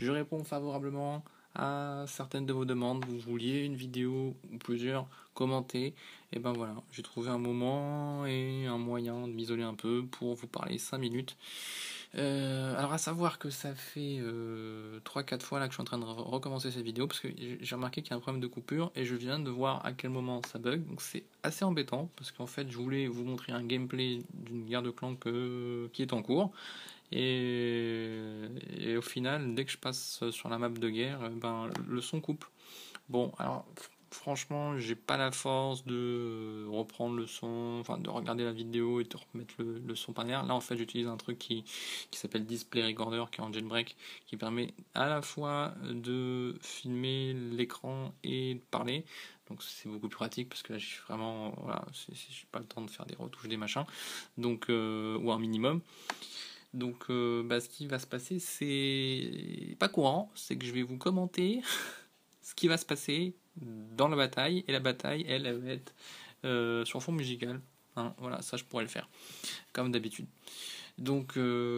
Je réponds favorablement à certaines de vos demandes. Vous vouliez une vidéo ou plusieurs commenter. Et ben voilà, j'ai trouvé un moment et un moyen de m'isoler un peu pour vous parler 5 minutes. Alors à savoir que ça fait 3-4 fois là que je suis en train de recommencer cette vidéo parce que j'ai remarqué qu'il y a un problème de coupure et je viens de voir à quel moment ça bug, donc c'est assez embêtant parce qu'en fait je voulais vous montrer un gameplay d'une guerre de clans qui est en cours et au final dès que je passe sur la map de guerre, ben, le son coupe. Bon, alors franchement, j'ai pas la force de reprendre le son, enfin de regarder la vidéo et de remettre le son par derrière. Là, en fait, j'utilise un truc qui s'appelle Display Recorder, qui est en jailbreak, qui permet à la fois de filmer l'écran et de parler. Donc c'est beaucoup plus pratique parce que là, je suis vraiment, voilà, j'ai pas le temps de faire des retouches, des machins, donc ou un minimum. Donc, bah, ce qui va se passer, c'est pas courant, c'est que je vais vous commenter ce qui va se passer dans la bataille, et la bataille, elle va être sur fond musical. Hein, voilà, ça je pourrais le faire, comme d'habitude. Donc,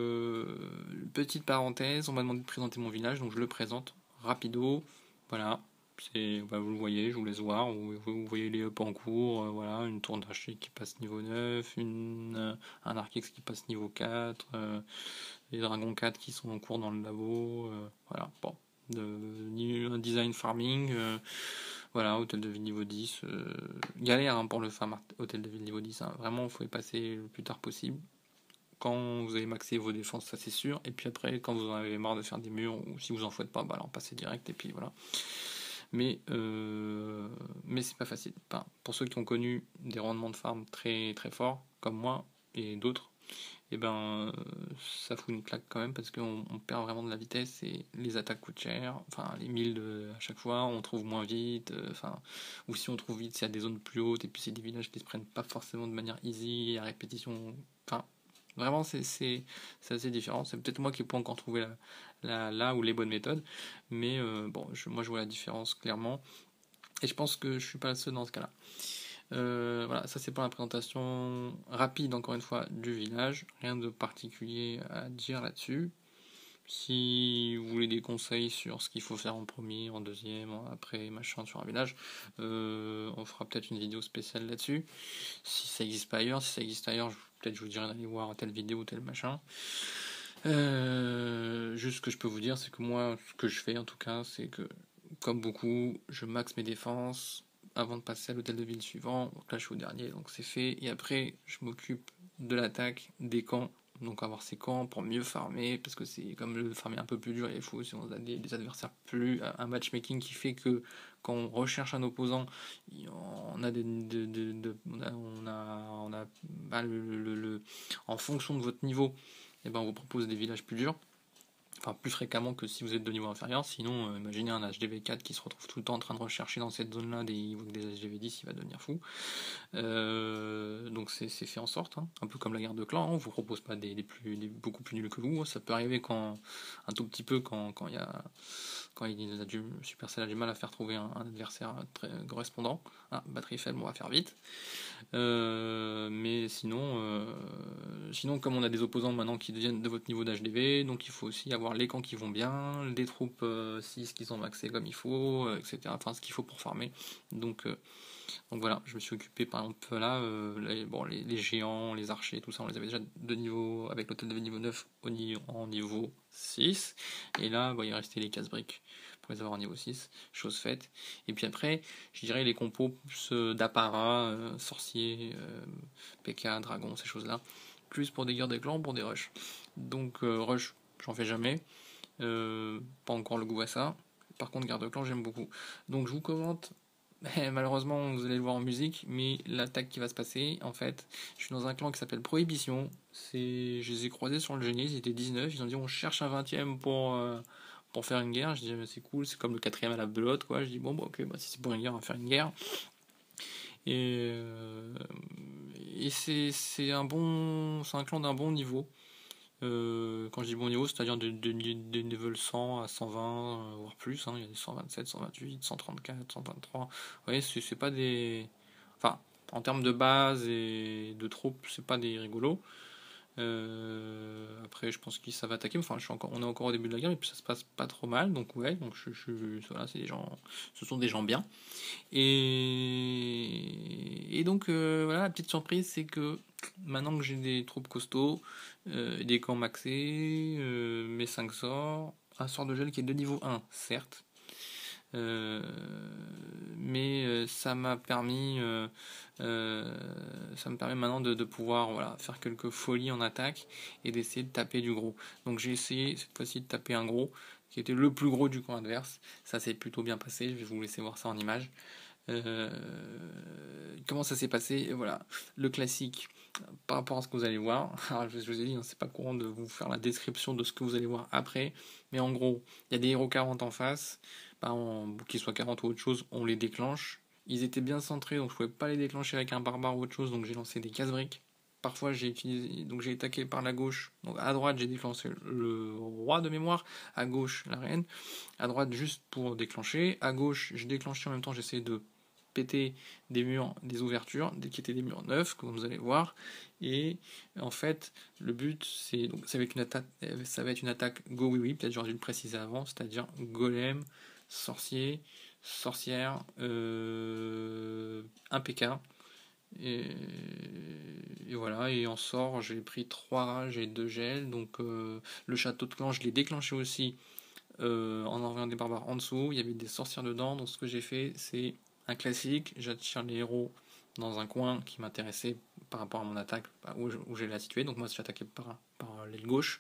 petite parenthèse, on m'a demandé de présenter mon village, donc je le présente rapido. Voilà, bah, vous le voyez, je vous laisse voir. Vous voyez les up en cours, voilà, une tour d'archer qui passe niveau 9, un archex qui passe niveau 4, les dragons 4 qui sont en cours dans le labo, voilà, bon. Un design farming, voilà, hôtel de ville niveau 10. Galère hein, pour le farm hôtel de ville niveau 10. Hein. Vraiment, il faut y passer le plus tard possible. Quand vous avez maxé vos défenses, ça c'est sûr. Et puis après, quand vous en avez marre de faire des murs, ou si vous en faites pas, bah alors passez direct et puis voilà. Mais c'est pas facile. Enfin, pour ceux qui ont connu des rendements de farm très très forts, comme moi et d'autres, et ben ça fout une claque quand même parce qu'on perd vraiment de la vitesse et les attaques coûtent cher. Enfin, les 1000 à chaque fois, on trouve moins vite. Enfin, ou si on trouve vite, c'est à des zones plus hautes et puis c'est des villages qui se prennent pas forcément de manière easy, à répétition. Enfin, vraiment, c'est assez différent. C'est peut-être moi qui n'ai pas encore trouvé là où les bonnes méthodes, mais bon, moi je vois la différence clairement. Et je pense que je suis pas le seul dans ce cas-là. Voilà, ça c'est pour la présentation rapide encore une fois du village. Rien de particulier à dire là-dessus. Si vous voulez des conseils sur ce qu'il faut faire en premier, en deuxième, après machin sur un village, on fera peut-être une vidéo spéciale là-dessus. Si ça n'existe pas ailleurs, peut-être je vous dirai d'aller voir telle vidéo, tel machin. Juste ce que je peux vous dire, c'est que moi, ce que je fais en tout cas, c'est que comme beaucoup, je max mes défenses avant de passer à l'hôtel de ville suivant. Donc là, je suis au dernier, donc c'est fait. Et après, je m'occupe de l'attaque, des camps. Donc avoir ces camps pour mieux farmer, parce que c'est comme le farmer un peu plus dur, il faut aussi on a des adversaires plus... Un matchmaking qui fait que quand on recherche un opposant, on a bah, en fonction de votre niveau, et ben on vous propose des villages plus durs. Enfin, plus fréquemment que si vous êtes de niveau inférieur. Sinon, imaginez un HDV4 qui se retrouve tout le temps en train de rechercher dans cette zone-là, il voit que des HDV10, il va devenir fou. Donc c'est fait en sorte, hein, un peu comme la guerre de clans, hein, on vous propose pas des beaucoup plus nuls que vous. Ça peut arriver un tout petit peu quand Supercell a du mal à faire trouver un adversaire très correspondant. Ah, batterie faible, on va faire vite. Mais sinon, comme on a des opposants maintenant qui deviennent de votre niveau d'HDV, donc il faut aussi avoir les camps qui vont bien, des troupes 6 qui sont maxées comme il faut, etc. Enfin, ce qu'il faut pour farmer. Donc voilà, je me suis occupé par exemple là, les géants, les archers, tout ça, on les avait déjà de niveau, avec l'hôtel de niveau 9 en niveau 6. Et là, il restait les casse-briques pour les avoir en niveau 6, chose faite. Et puis après, je dirais les compos plus d'apparat, sorcier, PK, dragon, ces choses-là. Plus pour des guerres de clans, pour des rushs. Donc rush, j'en fais jamais. Pas encore le goût à ça. Par contre, guerre de clan, j'aime beaucoup. Donc je vous commente. Malheureusement, vous allez le voir en musique, mais l'attaque qui va se passer, en fait, je suis dans un clan qui s'appelle Prohibition. Je les ai croisés sur le génie, ils étaient 19, ils ont dit on cherche un 20ème pour faire une guerre. Je dis c'est cool, c'est comme le 4ème à la belote, quoi. Je dis bon, ok, si c'est pour une guerre, on va faire une guerre. Et, c'est un clan d'un bon niveau. Quand je dis bon niveau, c'est-à-dire des level 100 à 120, voire plus, hein. Il y a des 127, 128, 134, 123. Vous voyez, c'est pas des... Enfin, en termes de base et de troupes, c'est pas des rigolos. Après, je pense que ça va attaquer. Enfin, on est encore au début de la guerre, et puis ça se passe pas trop mal. Donc ouais, donc voilà, c'est des gens, ce sont des gens bien. Et donc voilà, la petite surprise, c'est que maintenant que j'ai des troupes costauds, des camps maxés, mes 5 sorts, un sort de gel qui est de niveau 1, certes. Mais ça me permet maintenant de pouvoir voilà, faire quelques folies en attaque et d'essayer de taper du gros. Donc j'ai essayé cette fois-ci de taper un gros qui était le plus gros du camp adverse. Ça s'est plutôt bien passé, je vais vous laisser voir ça en image. Comment ça s'est passé? Voilà, le classique par rapport à ce que vous allez voir. Alors, je vous ai dit, c'est pas courant de vous faire la description de ce que vous allez voir après, mais en gros, il y a des héros 40 en face, qu'ils soient 40 ou autre chose, on les déclenche. Ils étaient bien centrés, donc je pouvais pas les déclencher avec un barbare ou autre chose, donc j'ai lancé des casse-briques. Parfois j'ai attaqué par la gauche, donc à droite j'ai déclenché le roi de mémoire, à gauche la reine, à droite juste pour déclencher, à gauche j'ai déclenché en même temps, j'essayais de péter des murs, des ouvertures, qui étaient des murs neufs, comme vous allez voir. Et en fait, le but, ça va être une attaque go oui oui, peut-être j'aurais dû le préciser avant, c'est-à-dire golem, sorcier, sorcière, 1 PK. Et voilà, et en sort, j'ai pris 3 rages et 2 gels. Donc le château de clan, je l'ai déclenché aussi en envoyant des barbares en dessous. Il y avait des sorcières dedans, donc ce que j'ai fait, c'est un classique, j'attire les héros dans un coin qui m'intéressait par rapport à mon attaque, où j'allais la situer. Donc moi, j'ai attaqué par l'aile gauche.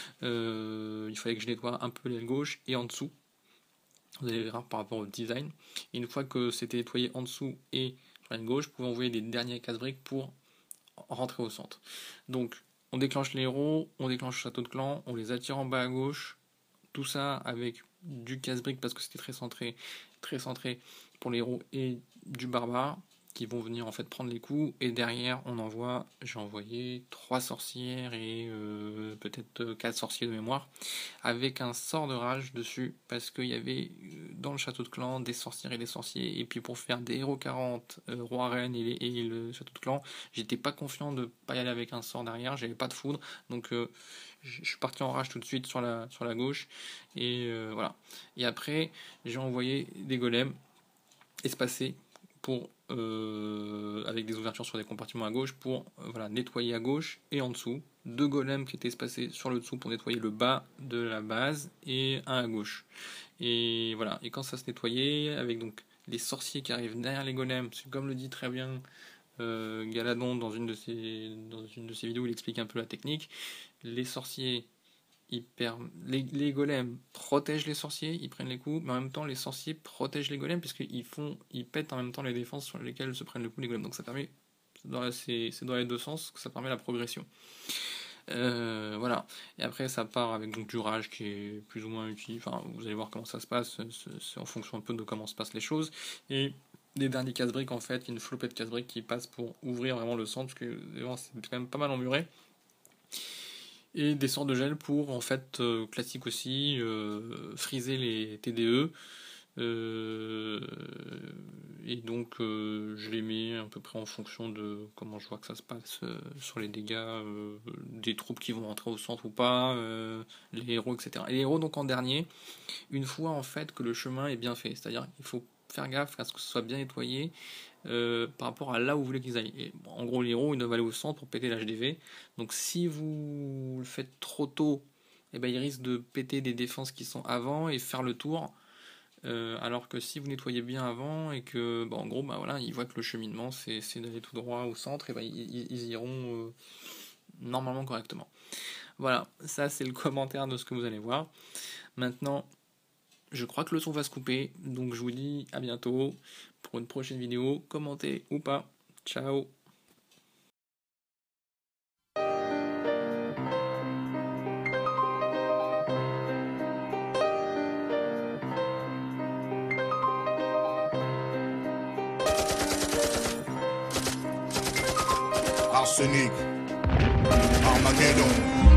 Il fallait que je nettoie un peu l'aile gauche et en dessous. Vous allez voir par rapport au design. Et une fois que c'était nettoyé en dessous et sur l'aile gauche, je pouvais envoyer des derniers casse-briques pour rentrer au centre. Donc, on déclenche les héros, on déclenche le château de clan, on les attire en bas à gauche. Tout ça avec du casse-brique parce que c'était très centré pour les héros et du barbare qui vont venir en fait prendre les coups. Et derrière j'ai envoyé 3 sorcières et peut-être 4 sorciers de mémoire avec un sort de rage dessus parce qu'il y avait dans le château de clan des sorcières et des sorciers, et puis pour faire des héros 40 roi reine et le château de clan, j'étais pas confiant de pas y aller avec un sort derrière, j'avais pas de foudre, donc je suis parti en rage tout de suite sur la gauche, et voilà. Et après j'ai envoyé des golems espacés pour avec des ouvertures sur des compartiments à gauche pour voilà, nettoyer à gauche et en dessous, 2 golems qui étaient espacés sur le dessous pour nettoyer le bas de la base et un à gauche. Et voilà, et quand ça se nettoyait, avec donc les sorciers qui arrivent derrière les golems, c'est comme le dit très bien Galadon dans une de ses vidéos, il explique un peu la technique. Les sorciers, les golems protègent les sorciers, ils prennent les coups, mais en même temps les sorciers protègent les golems puisqu'ils pètent en même temps les défenses sur lesquelles se prennent le coup les golems. Donc ça permet, c'est dans les deux sens que ça permet la progression. Voilà. Et après ça part avec donc du rage qui est plus ou moins utile. Enfin, vous allez voir comment ça se passe. C'est en fonction un peu de comment se passent les choses. Et des derniers casse-briques en fait, une flopée de casse-briques qui passent pour ouvrir vraiment le centre parce que c'est quand même pas mal emmuré. Et des sorts de gel pour, en fait, classique aussi, friser les TDE. Et donc, je les mets à peu près en fonction de comment je vois que ça se passe sur les dégâts des troupes qui vont rentrer au centre ou pas, les héros, etc. Et les héros, donc, en dernier, une fois, en fait, que le chemin est bien fait. C'est-à-dire qu'il faut faire gaffe à ce que ce soit bien nettoyé par rapport à là où vous voulez qu'ils aillent. Et, bon, en gros, les héros, ils doivent aller au centre pour péter l'HDV. Donc si vous le faites trop tôt, eh ben, ils risquent de péter des défenses qui sont avant et faire le tour. Alors que si vous nettoyez bien avant et que, en gros, voilà, ils voient que le cheminement, c'est d'aller tout droit au centre, et ben, ils iront normalement correctement. Voilà, ça c'est le commentaire de ce que vous allez voir. Maintenant, je crois que le son va se couper, donc je vous dis à bientôt pour une prochaine vidéo. Commentez ou pas. Ciao. Arsenic, Armageddon,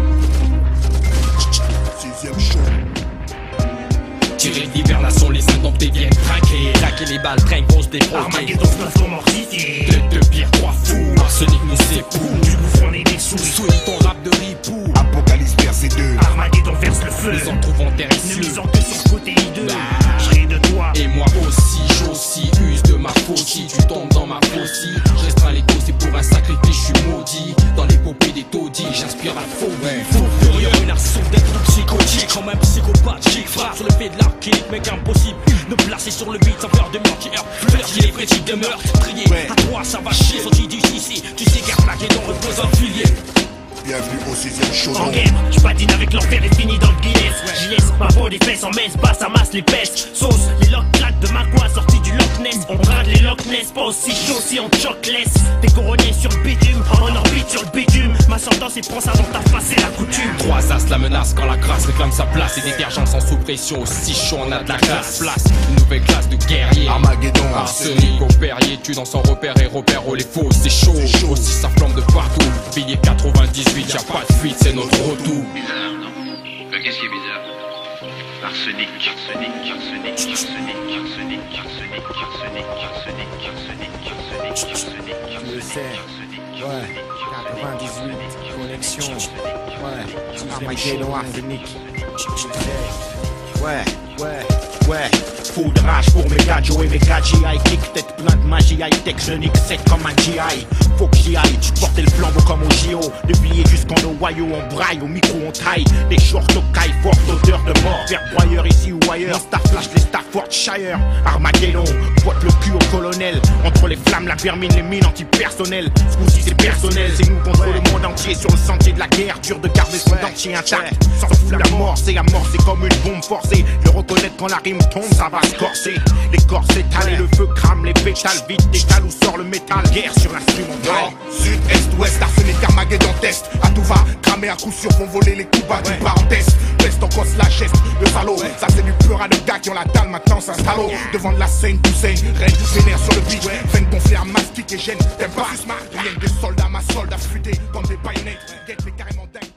6ème show. Tirer l'hibernation, les indomptés viennent craquer. Traquer les balles, train vont se défroquer. Armageddon se place comme Orcité. Deux pires, 3 fous. Arsenic nous époux. Du gouffre on est des souris. Souille ton rap de aussi, tu tombes dans ma faucille. Je restreins l'ego, c'est pour un sacrifice, je suis maudit. Dans l'épopée des taudis, j'inspire la phobie. Fou furieux, une arson d'être psychotique. Comme un psychopathique, frère sur le fait de l'archélique, mec impossible de placer sur le beat sans peur de meurtre. Fleur, j'ai les critiques de meurtre. Trier, à toi ça va chier, sorti du ici. Tu sais qu'Armageddon repose en filier. Bienvenue au 6ème show. En game, je patine avec l'enfer et fini dans le Guinness. J'y laisse ma peau des fesses en messe, basse, amasse les pèses. Sauce, les locks claques de ma coin sortis du Loch Ness. On brade les Loch Ness, pas aussi chaud si on choque laisse. T'es couronné sur le bitume, en orbite sur le bitume. Ma sentence et prends ça dans ta face, c'est la coutume. 3 as la menace quand la crasse réclame sa place. Et détergents sans sous pression, aussi chaud on a de la classe. Place, une nouvelle classe de guerriers. Armageddon, Arsenic au Perrier, tu dans son repère et repère oh les faux, c'est chaud. Aussi ça flamme de partout. Billet 98, y'a pas de fuite, c'est notre retour. Bizarre, non? Qu'est-ce qui est bizarre? Arsenic, arsenic, arsenic, arsenic, arsenic, arsenic, arsenic, arsenic, arsenic, arsenic, arsenic, Tu le sais, ouais, 98, connexion, ouais, Armageddon, Arsenic, ouais, fou de rage pour mes gars, Joe et mes gars, GI, kick, tête plein de magie, high-tech, je nique sec comme un GI, faut que j'y aille, tu portais le flambeau comme au JO, de billets jusqu'en Ohio, on braille, au micro on traille, des shorts au caille, forte odeur de mort, vers broyeur ici ou ailleurs, star flash, les Staffordshire, Armageddon, boite le cul au colonel, entre les flammes, la vermine, les mines antipersonnelles, ce coup-ci c'est personnel, c'est nous contre le monde entier, sur le sentier de la guerre, dur de garder son dentier intact, s'en fout la mort, c'est comme une bombe forcée, le reconnaître quand la rime tombe, ça va se corser, les corps s'étalent et le feu crame les pétales, vite détale où sort le métal, guerre sur l'instrumental. Nord, sud, est, ouest, Arsenic, Armageddon, test. À tout va, cramer à coup sûr, vont voler les coups bas du parenthèse. Peste en cause la geste, le salaud. Ça c'est du peur à de gars qui ont la dalle, maintenant s'installe. Devant de la scène, Toussaint, reine, vénère sur le beach. Veine gonflée à mastic et gêne, t'aimes pas? Rien que des soldats, ma soldat futé, comme des baïonnettes. Guette, mais carrément dingue.